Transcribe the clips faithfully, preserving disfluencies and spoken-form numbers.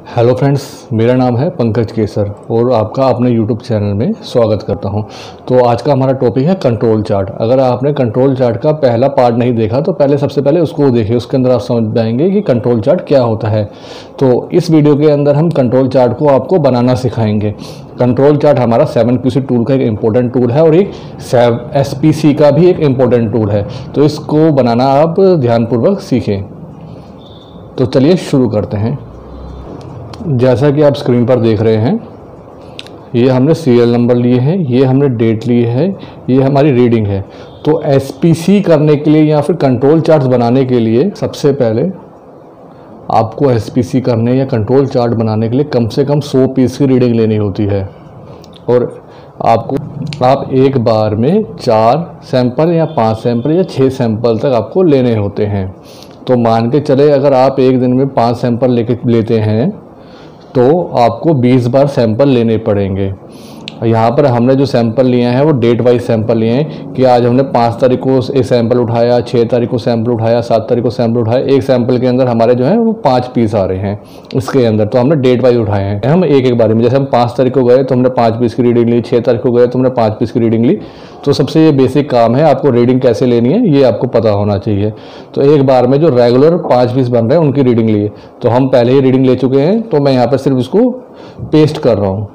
Hello friends, मेरा नाम है पंकज केसर और आपका अपने यूट्यूब चैनल में स्वागत करता हूं। तो आज का हमारा टॉपिक है कंट्रोल चार्ट। अगर आपने कंट्रोल चार्ट का पहला पार्ट नहीं देखा तो पहले सबसे पहले उसको देखिए, उसके अंदर आप समझ पाएंगे कि कंट्रोल चार्ट क्या होता है। तो इस वीडियो के अंदर हम कंट्रोल चार्ट को आपको बनाना सिखाएंगे। कंट्रोल चार्ट हमारा सेवन क्यू सी टूल का एक इम्पोर्टेंट टूल है और एक एस पी सी का भी एक इम्पोर्टेंट टूल है। तो इसको बनाना आप ध्यानपूर्वक सीखें। तो चलिए शुरू करते हैं। जैसा कि आप स्क्रीन पर देख रहे हैं, ये हमने सीरियल नंबर लिए हैं, ये हमने डेट ली है, ये हमारी रीडिंग है। तो एसपीसी करने के लिए या फिर कंट्रोल चार्ट्स बनाने के लिए सबसे पहले आपको एसपीसी करने या कंट्रोल चार्ट बनाने के लिए कम से कम सौ पीस की रीडिंग लेनी होती है और आपको आप एक बार में चार सैंपल या पाँच सैंपल या छः सैंपल तक आपको लेने होते हैं। तो मान के चले अगर आप एक दिन में पाँच सैंपल लेके लेते हैं तो आपको बीस बार सैंपल लेने पड़ेंगे। यहाँ पर हमने जो सैंपल लिए हैं वो डेट वाइज सैंपल लिए हैं कि आज हमने पाँच तारीख को एक सैंपल उठाया, छः तारीख को सैंपल उठाया, सात तारीख को सैंपल उठाया। एक सैंपल के अंदर हमारे जो है वो पाँच पीस आ रहे हैं इसके अंदर, तो हमने डेट वाइज उठाए हैं हम एक एक बारे में। जैसे हम पाँच तारीख को गए तो हमने पाँच पीस की रीडिंग ली, छः तारीख को गए तो हमने पाँच पीस की रीडिंग ली। तो सबसे ये बेसिक काम है, आपको रीडिंग कैसे लेनी है ये आपको पता होना चाहिए। तो एक बार में जो रेगुलर पाँच पीस बन रहे हैं उनकी रीडिंग लिए, तो हम पहले ही रीडिंग ले चुके हैं। तो मैं यहाँ पर सिर्फ उसको पेस्ट कर रहा हूँ।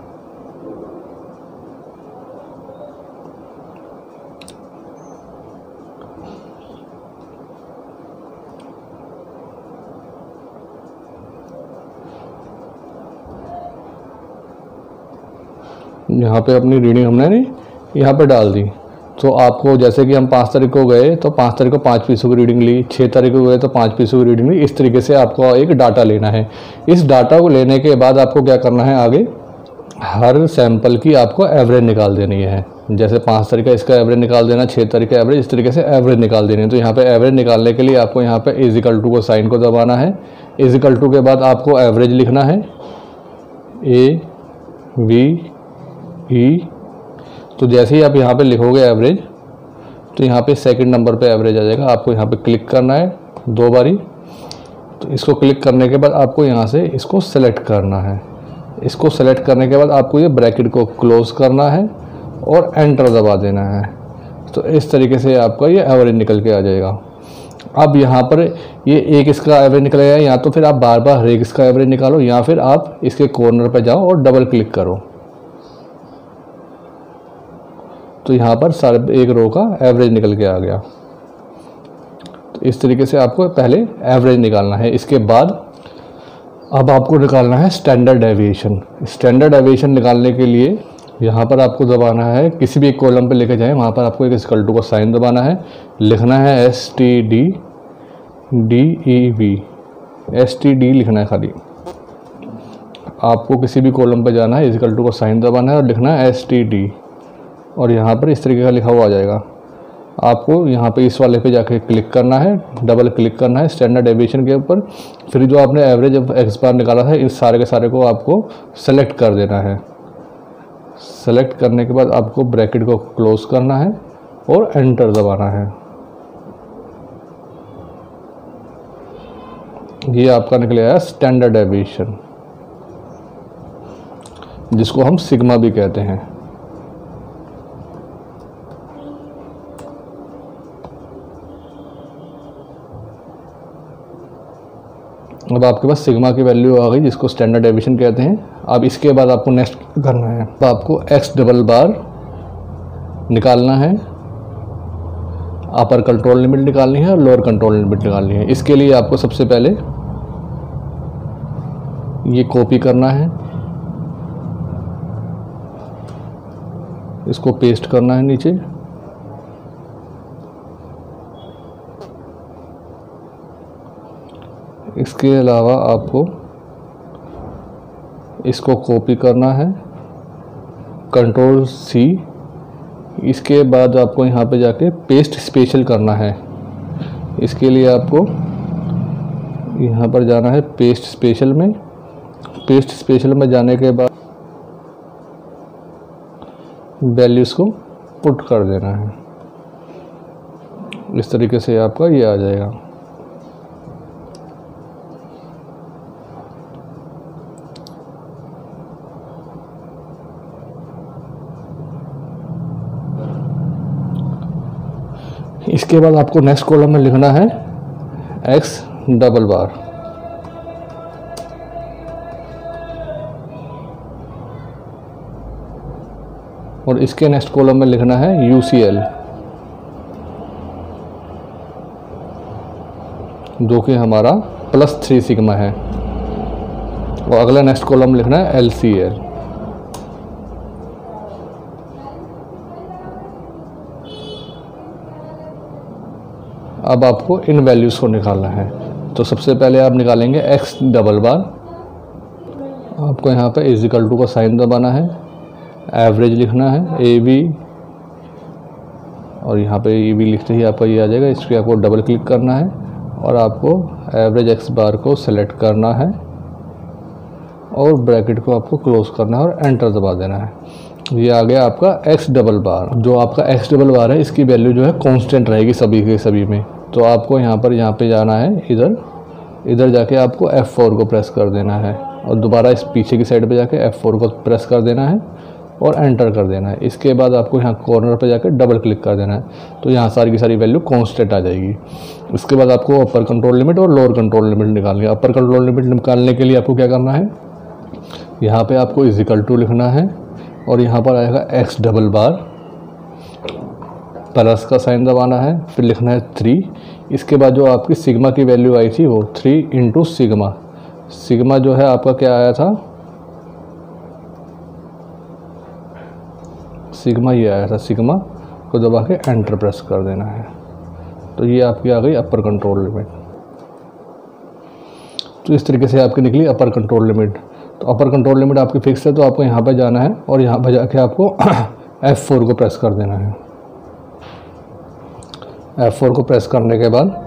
यहाँ पे अपनी रीडिंग हमने यहाँ पे डाल दी। तो आपको जैसे कि हम पाँच तारीख को गए तो पाँच तारीख को पाँच पीसों की रीडिंग ली, छः तारीख को गए तो पाँच पीसों की रीडिंग ली। इस तरीके से आपको एक डाटा लेना है। इस डाटा को लेने के बाद आपको क्या करना है, आगे हर सैंपल की आपको एवरेज निकाल देनी है। जैसे पाँच तारीख का इसका एवरेज निकाल देना, छः तारीख का एवरेज, इस तरीके से एवरेज निकाल देनी है। तो यहाँ पे एवरेज निकालने के लिए आपको यहाँ पे इजिकल टू को साइन को दबाना है। इजिकल टू के बाद आपको एवरेज लिखना है, ए वी ई। तो जैसे ही आप यहाँ पे लिखोगे एवरेज तो यहाँ पे सेकंड नंबर पे एवरेज आ जाएगा। आपको यहाँ पे क्लिक करना है दो बारी। तो इसको क्लिक करने के बाद आपको यहाँ से इसको सेलेक्ट करना है। इसको सेलेक्ट करने के बाद आपको ये ब्रैकेट को क्लोज करना है और एंटर दबा देना है। तो इस तरीके से आपका ये एवरेज निकल के आ जाएगा। अब यहाँ पर ये एक इसका एवरेज निकलेगा, या तो फिर आप बार बार हर एक इसका एवरेज निकालो या फिर आप इसके कॉर्नर पर जाओ और डबल क्लिक करो। तो यहाँ पर सारे एक रो का एवरेज निकल के आ गया। तो इस तरीके से आपको पहले एवरेज निकालना है। इसके बाद अब आपको निकालना है स्टैंडर्ड डेविएशन। स्टैंडर्ड डेविएशन निकालने के लिए यहाँ पर आपको दबाना है, किसी भी एक कॉलम पे लेके जाएं, वहाँ पर आपको एक इक्वल टू का साइन दबाना है। लिखना है S T D D E V, S T D लिखना है खाली। आपको किसी भी कॉलम पे जाना है, इक्वल टू का साइन दबाना है और लिखना है एस टी डी, और यहाँ पर इस तरीके का लिखा हुआ आ जाएगा। आपको यहाँ पे इस वाले पे जाके क्लिक करना है, डबल क्लिक करना है स्टैंडर्ड डेविएशन के ऊपर। फिर जो आपने एवरेज एक्स बार निकाला था इस सारे के सारे को आपको सेलेक्ट कर देना है। सेलेक्ट करने के बाद आपको ब्रैकेट को क्लोज करना है और एंटर दबाना है। ये आपका निकल आया स्टैंडर्ड डेविएशन, जिसको हम सिग्मा भी कहते हैं। अब आपके पास सिग्मा की वैल्यू आ गई, जिसको स्टैंडर्ड डेविएशन कहते हैं। अब इसके बाद आपको नेक्स्ट करना है, तो आपको एक्स डबल बार निकालना है, अपर कंट्रोल लिमिट निकालनी है और लोअर कंट्रोल लिमिट निकालनी है। इसके लिए आपको सबसे पहले ये कॉपी करना है, इसको पेस्ट करना है नीचे। इसके अलावा आपको इसको कॉपी करना है, कंट्रोल सी। इसके बाद आपको यहाँ पे जाके पेस्ट स्पेशल करना है। इसके लिए आपको यहाँ पर जाना है पेस्ट स्पेशल में। पेस्ट स्पेशल में जाने के बाद वैल्यूज़ को पुट कर देना है। इस तरीके से आपका ये आ जाएगा। इसके बाद आपको नेक्स्ट कॉलम में लिखना है एक्स डबल बार, और इसके नेक्स्ट कॉलम में लिखना है यू सी एल, जो कि हमारा प्लस थ्री सिग्मा है, और अगला नेक्स्ट कॉलम लिखना है एल सी एल। अब आपको इन वैल्यूज़ को निकालना है। तो सबसे पहले आप निकालेंगे एक्स डबल बार, आपको यहाँ पे इज इक्वल टू का साइन दबाना है, एवरेज लिखना है ए बी, और यहाँ पे ए बी लिखते ही आपका ये आ जाएगा। इस पर आपको डबल क्लिक करना है और आपको एवरेज एक्स बार को सेलेक्ट करना है और ब्रैकेट को आपको क्लोज करना है और एंटर दबा देना है। ये आ गया आपका एक्स डबल बार। जो आपका एक्स डबल बार है इसकी वैल्यू जो है कांस्टेंट रहेगी सभी के सभी में। तो आपको यहाँ पर यहाँ पे जाना है, इधर इधर जाके आपको एफ फोर को प्रेस कर देना है और दोबारा इस पीछे की साइड पे जाके एफ फोर को प्रेस कर देना है और एंटर कर देना है। इसके बाद आपको यहाँ कॉर्नर पे जाकर डबल क्लिक कर देना है, तो यहाँ सारी की सारी वैल्यू कांस्टेंट आ जाएगी। उसके बाद आपको अपर कंट्रोल लिमिट और लोअर कंट्रोल लिमिट निकालनी है। अपर कंट्रोल लिमिट निकालने के लिए आपको क्या करना है, यहाँ पे आपको इज इक्वल टू लिखना है और यहाँ पर आएगा एक्स डबल बार, प्लस का साइन दबाना है, फिर लिखना है थ्री। इसके बाद जो आपकी सिग्मा की वैल्यू आई थी वो थ्री इंटू सिग्मा, सिग्मा जो है आपका क्या आया था, सिग्मा ये आया था, सिग्मा को दबा के एंटर प्रेस कर देना है। तो ये आपकी आ गई अपर कंट्रोल लिमिट। तो इस तरीके से आपकी निकली अपर कंट्रोल लिमिट। तो अपर कंट्रोल लिमिट आपकी फिक्स है, तो आपको यहाँ पर जाना है और यहाँ पर जाके आपको एफ फोर को प्रेस कर देना है। एफ फोर को प्रेस करने के बाद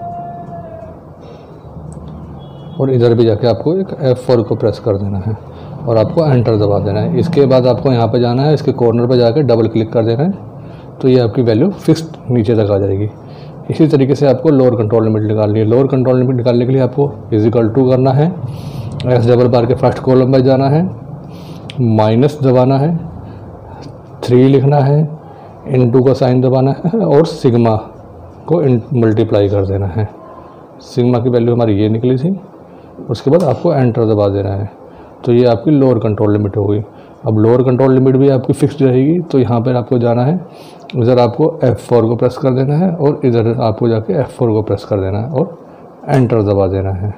और इधर भी जाके आपको एक एफ फोर को प्रेस कर देना है और आपको एंटर दबा देना है। इसके बाद आपको यहाँ पे जाना है, इसके कॉर्नर पे जाकर डबल क्लिक कर देना है, तो ये आपकी वैल्यू फिक्स्ड नीचे तक आ जाएगी। इसी तरीके से आपको लोअर कंट्रोल लिमिट निकालनी है। लोअर कंट्रोल लिमिट निकालने के लिए आपको इज इक्वल टू करना है, एक्स डबल बार के फर्स्ट कॉलम में जाना है, माइनस दबाना है, थ्री लिखना है, इनटू का साइन दबाना है और सिग्मा को मल्टीप्लाई कर देना है। सिग्मा की वैल्यू हमारी ये निकली थी, उसके बाद आपको एंटर दबा देना है। तो ये आपकी लोअर कंट्रोल लिमिट हो गई। अब लोअर कंट्रोल लिमिट भी आपकी फिक्स्ड रहेगी, तो यहाँ पर आपको जाना है, इधर आपको एफ फोर को प्रेस कर देना है और इधर आपको जाके एफ फोर को प्रेस कर देना है और एंटर दबा देना है।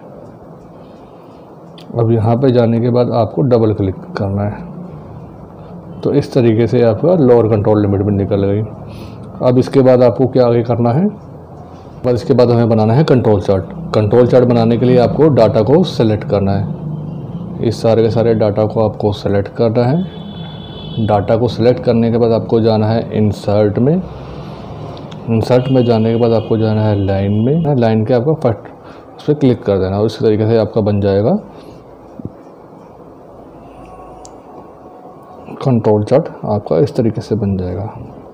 अब यहाँ पे जाने के बाद आपको डबल क्लिक करना है। तो इस तरीके से आपका लोअर कंट्रोल लिमिट भी निकल गई। अब इसके बाद आपको क्या आगे करना है, बस इसके बाद हमें बनाना है कंट्रोल चार्ट। कंट्रोल चार्ट बनाने के लिए आपको डाटा को सेलेक्ट करना है। इस सारे के सारे डाटा को आपको सेलेक्ट करना है। डाटा को सेलेक्ट करने के बाद आपको जाना है इंसर्ट में। इंसर्ट में जाने के बाद आपको जाना है लाइन में। लाइन के आपका फट उस पर क्लिक कर देना और इस तरीके से आपका बन जाएगा कंट्रोल चार्ट। आपका इस तरीके से बन जाएगा।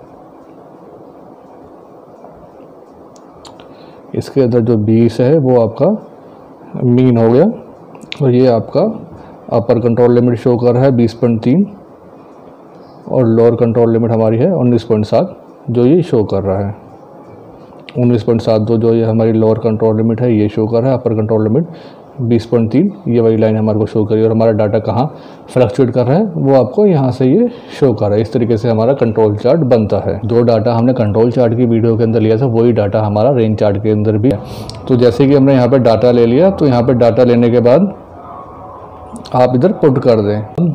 इसके अंदर जो बीस है वो आपका मीन हो गया और ये आपका अपर कंट्रोल लिमिट शो कर रहा है बीस पॉइंट तीन और लोअर कंट्रोल लिमिट हमारी है उन्नीस पॉइंट सात, जो ये शो कर रहा है उन्नीस पॉइंट सात दो, जो ये हमारी लोअर कंट्रोल लिमिट है ये शो कर रहा है। अपर कंट्रोल लिमिट बीस पॉइंट तीन, ये वही लाइन हमारे को शो करी और हमारा डाटा कहाँ फ्लक्चुएट कर रहा है वो आपको यहाँ से ये शो कर रहा है। इस तरीके से हमारा कंट्रोल चार्ट बनता है। जो डाटा हमने कंट्रोल चार्ट की वीडियो के अंदर लिया था वही डाटा हमारा रेंज चार्ट के अंदर भी है। तो जैसे कि हमने यहाँ पर डाटा ले लिया, तो यहाँ पर डाटा लेने के बाद आप इधर पुट कर दें।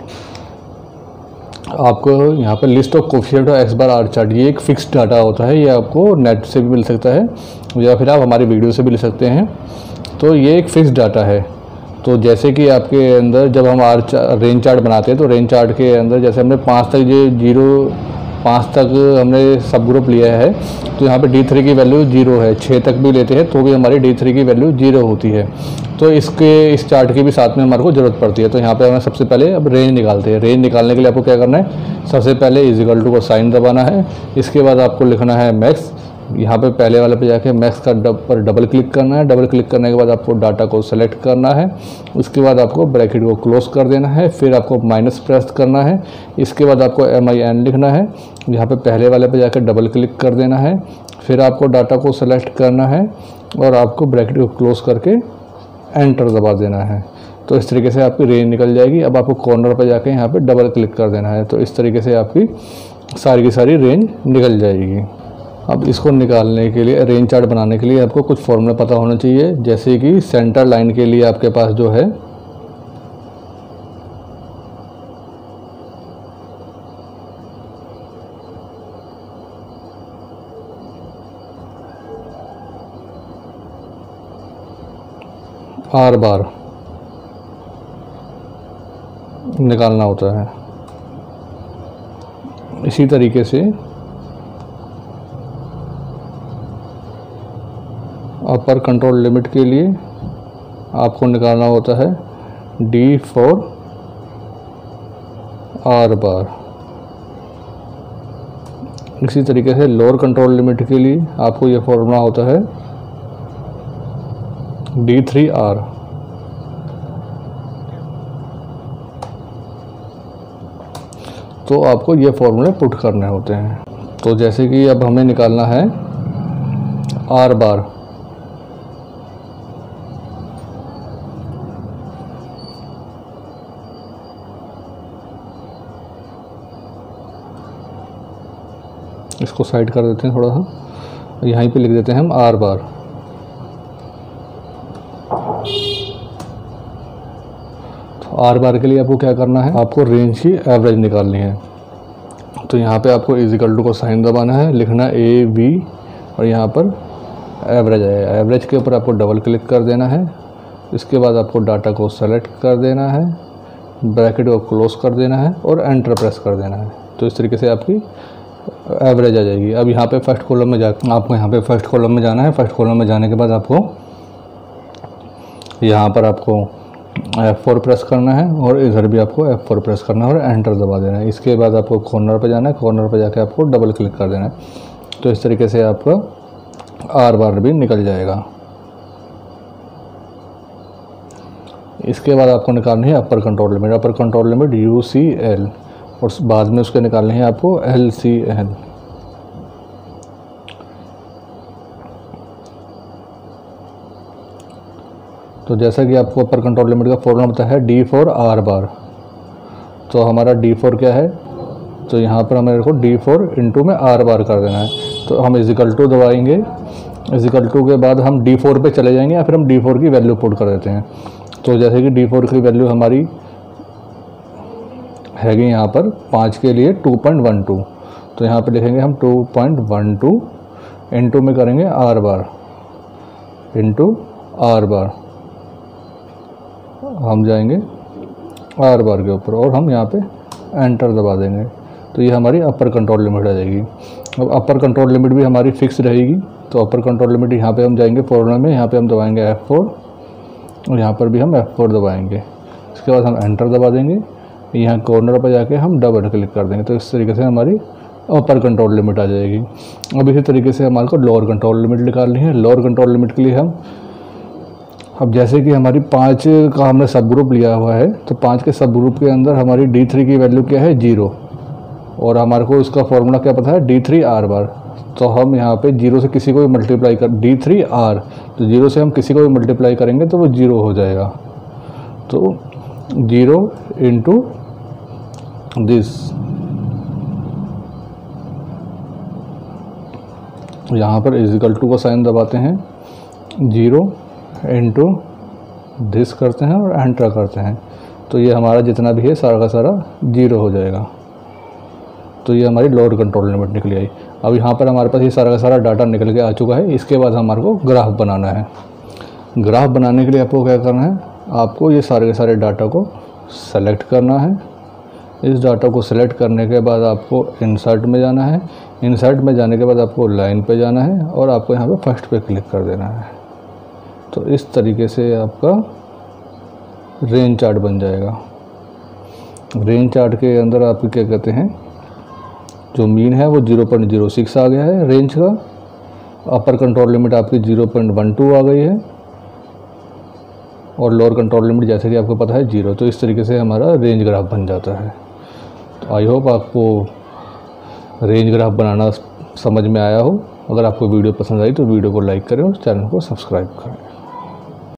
आपको यहाँ पर लिस्ट ऑफ कोफिशिएंट और एक्स बार आर चार्ट, ये एक फिक्स्ड डाटा होता है। ये आपको नेट से भी मिल सकता है या फिर आप हमारी वीडियो से भी ले सकते हैं। तो ये एक फिक्स्ड डाटा है। तो जैसे कि आपके अंदर जब हम आर रेंज चार्ट बनाते हैं, तो रेंज चार्ट के अंदर जैसे हमने पाँच तक ये जीरो पाँच तक हमने सब ग्रुप लिया है, तो यहाँ पे डी थ्री की वैल्यू जीरो है। छः तक भी लेते हैं तो भी हमारी डी थ्री की वैल्यू जीरो होती है। तो इसके इस चार्ट की भी साथ में हमारे को ज़रूरत पड़ती है। तो यहाँ पे हमें सबसे पहले अब रेंज निकालते हैं। रेंज निकालने के लिए आपको क्या करना है, सबसे पहले इज इक्वल टू का साइन दबाना है। इसके बाद आपको लिखना है मैक्स। यहाँ पे पहले वाले पे जाके मैक्स का डब पर डबल क्लिक करना है। डबल क्लिक करने के बाद आपको डाटा को सेलेक्ट करना है। उसके बाद आपको ब्रैकेट को क्लोज कर देना है। फिर आपको माइनस प्रेस करना है। इसके बाद आपको एम आई एन लिखना है। यहाँ पे पहले वाले पे जाकर डबल क्लिक कर देना है, फिर आपको डाटा को सेलेक्ट करना है और आपको ब्रैकेट को क्लोज करके एंटर दबा देना है। तो इस तरीके से आपकी रेंज निकल जाएगी। अब आपको कॉर्नर पर जाके यहाँ पे डबल क्लिक कर देना है, तो इस तरीके से आपकी सारी की सारी रेंज निकल जाएगी। अब इसको निकालने के लिए, रेंज चार्ट बनाने के लिए आपको कुछ फॉर्मूला पता होना चाहिए, जैसे कि सेंटर लाइन के लिए आपके पास जो है आर बार निकालना होता है। इसी तरीके से अपर कंट्रोल लिमिट के लिए आपको निकालना होता है डी फोर आर बार। इसी तरीके से लोअर कंट्रोल लिमिट के लिए आपको यह फॉर्मूला होता है डी थ्री आर। तो आपको ये फॉर्मूले पुट करने होते हैं। तो जैसे कि अब हमें निकालना है आर बार, इसको साइड कर देते हैं थोड़ा सा, यहीं पे लिख देते हैं हम आर बार। तो आर बार के लिए आपको क्या करना है, आपको रेंज की एवरेज निकालनी है। तो यहाँ पे आपको इज इक्वल टू को साइन दबाना है, लिखना ए वी और यहाँ पर एवरेज आएगा। एवरेज के ऊपर आपको डबल क्लिक कर देना है, इसके बाद आपको डाटा को सेलेक्ट कर देना है, ब्रैकेट को क्लोज कर देना है और एंटर प्रेस कर देना है। तो इस तरीके से आपकी एवरेज आ जाएगी। अब यहाँ पे फर्स्ट कॉलम में जा आपको यहाँ पे फर्स्ट कॉलम में जाना है। फर्स्ट कॉलम में जाने के बाद आपको यहाँ पर आपको एफ फोर प्रेस करना है और इधर भी आपको एफ फोर प्रेस करना है और एंटर दबा देना है। इसके बाद आपको कॉर्नर पे जाना है, कॉर्नर पे जाके आपको डबल क्लिक कर देना है। तो इस तरीके से आपका आर बार भी निकल जाएगा। इसके बाद आपको निकालनी है upper control limit. Upper control limit U C L और बाद में उसके निकालने हैं आपको एल सी एल। तो जैसा कि आपको अपर कंट्रोल लिमिट का फॉर्मूला पता है डी फोर आर बार। तो हमारा डी फोर क्या है, तो यहाँ पर हमारे को डी फोर इंटू में आर बार कर देना है। तो हम इजिकल टू दबाएंगे, इजिकल टू के बाद हम डी फोर पे चले जाएंगे या फिर हम डी फोर की वैल्यू पुट कर देते हैं। तो जैसे कि डी फोर की वैल्यू हमारी हैगी यहाँ पर पाँच के लिए टू पॉइंट वन टू। तो यहाँ पे लिखेंगे हम two point one two into में करेंगे R bar into R bar. हम जाएंगे आर बार के ऊपर और हम यहाँ पे एंटर दबा देंगे। तो ये हमारी अपर कंट्रोल लिमिट आ जाएगी। अब अपर कंट्रोल लिमिट भी हमारी फिक्स रहेगी। तो अपर कंट्रोल लिमिट यहाँ पे हम जाएंगे फॉर्मूला में, यहाँ पे हम दबाएंगे एफ फोर और यहाँ पर भी हम एफ फोर दबाएंगे। इसके बाद हम एंटर दबा देंगे, यहाँ कॉर्नर पर जाके हम डबल क्लिक कर देंगे। तो इस तरीके से हमारी अपर कंट्रोल लिमिट आ जाएगी। अब इसी तरीके से हमारे को लोअर कंट्रोल लिमिट निकालनी है। लोअर कंट्रोल लिमिट के लिए हम, अब जैसे कि हमारी पाँच का हमने सब ग्रुप लिया हुआ है, तो पाँच के सब ग्रुप के अंदर हमारी डी थ्री की वैल्यू क्या है, जीरो, और हमारे को उसका फॉर्मूला क्या पता है, डी थ्री आर बार। तो हम यहाँ पे जीरो से किसी को भी मल्टीप्लाई कर, डी थ्री आर, तो जीरो से हम किसी को भी मल्टीप्लाई करेंगे तो वो जीरो हो जाएगा। तो जीरो इंटू दिस, यहाँ पर इजिकल टू का साइन दबाते हैं, जीरो इंटू दिस करते हैं और एंटर करते हैं। तो ये हमारा जितना भी है सारा का सारा जीरो हो जाएगा। तो ये हमारी लोअर कंट्रोल लिमिट निकली आई। अब यहाँ पर हमारे पास ये सारा का सारा डाटा निकल के आ चुका है। इसके बाद हमारे को ग्राफ बनाना है। ग्राफ बनाने के लिए आपको क्या करना है, आपको ये सारे के सारे डाटा को सेलेक्ट करना है। इस डाटा को सेलेक्ट करने के बाद आपको इंसर्ट में जाना है। इंसर्ट में जाने के बाद आपको लाइन पे जाना है और आपको यहाँ पे फर्स्ट पे क्लिक कर देना है। तो इस तरीके से आपका रेंज चार्ट बन जाएगा। रेंज चार्ट के अंदर आप क्या कहते हैं, जो मीन है वो ज़ीरो पॉइंट ज़ीरो सिक्स आ गया है रेंज का। अपर कंट्रोल लिमिट आपकी ज़ीरो पॉइंट वन टू आ गई है और लोअर कंट्रोल लिमिट जैसे कि आपको पता है जीरो। तो इस तरीके से हमारा रेंज ग्राफ बन जाता है। तो आई होप आपको रेंज ग्राफ बनाना समझ में आया हो। अगर आपको वीडियो पसंद आई तो वीडियो को लाइक करें और चैनल को सब्सक्राइब करें।